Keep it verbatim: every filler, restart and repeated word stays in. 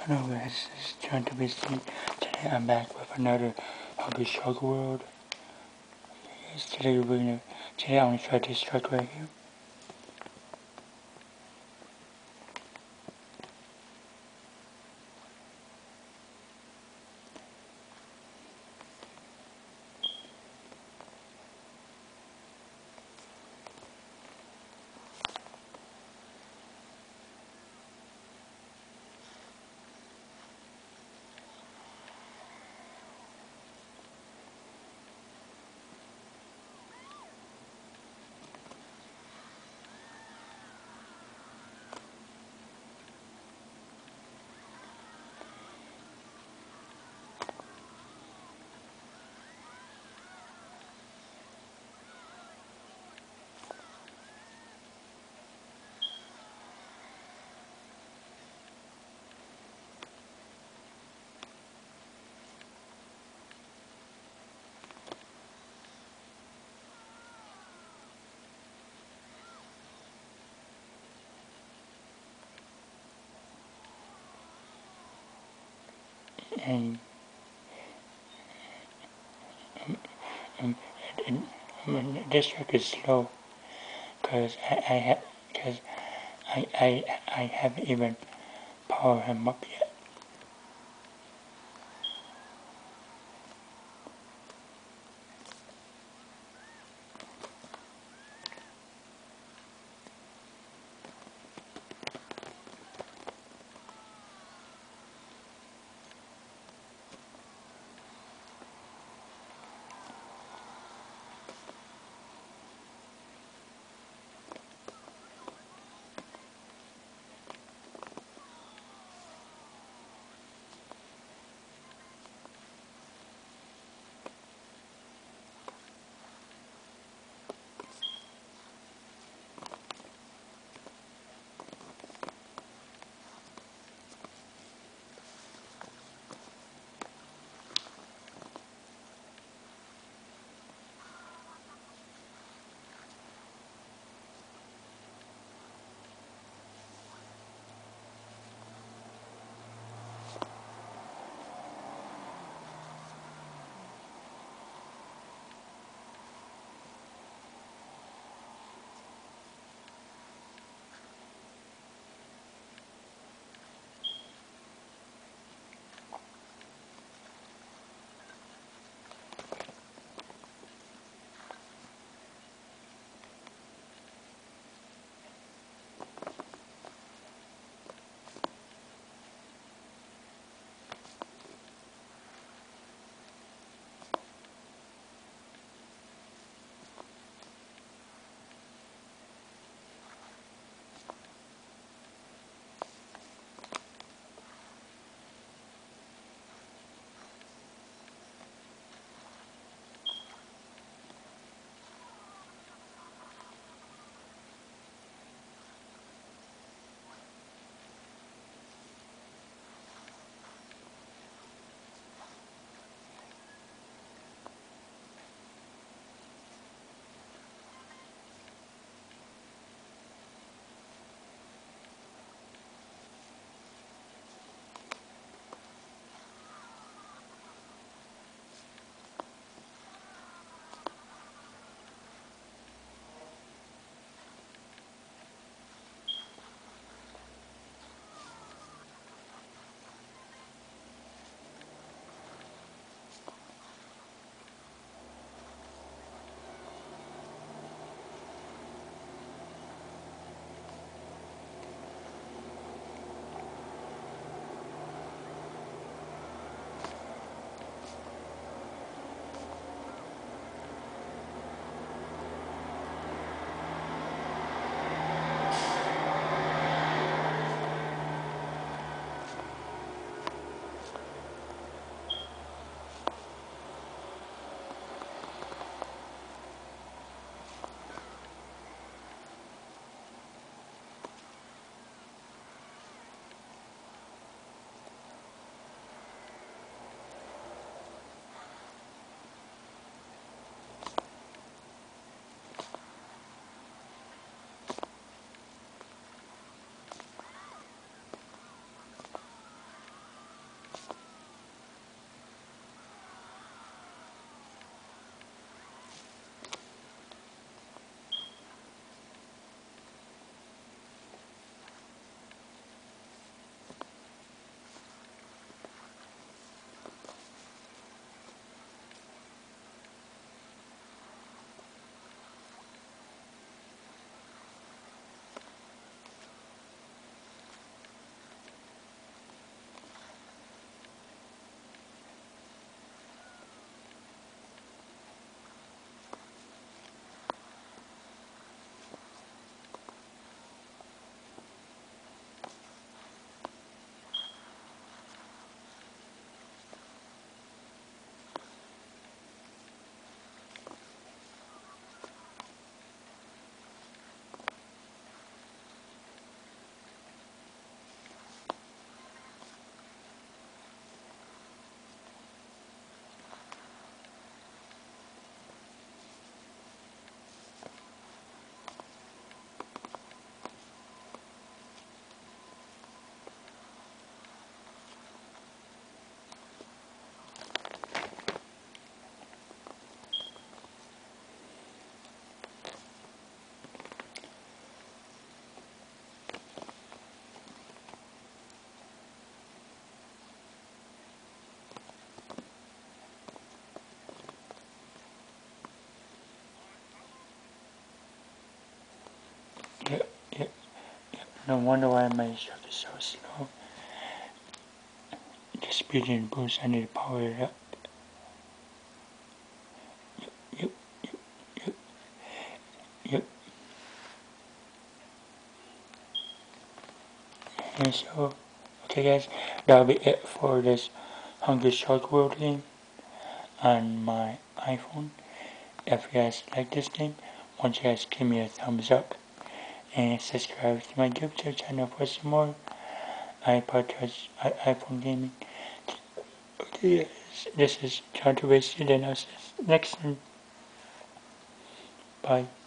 Hello guys, this is John to be Steve. Today I'm back with another Hobby Struggle World. Yes, today we're gonna today I'm gonna try this truck right here. And um, and, and, this truck is slow because I, I have because I, I I haven't even powered him up yet. No wonder why my instructor is so slow. The speed didn't boost, I need to power it up. Yep, yep, yep, yep. And so, okay guys, that'll be it for this Hungry Shark World game on my iPhone. If you guys like this game, why don't you guys give me a thumbs up and subscribe to my YouTube channel for some more iPod Touch iPhone gaming. Okay guys, this is John Tracy, and I'll see you next time. Bye.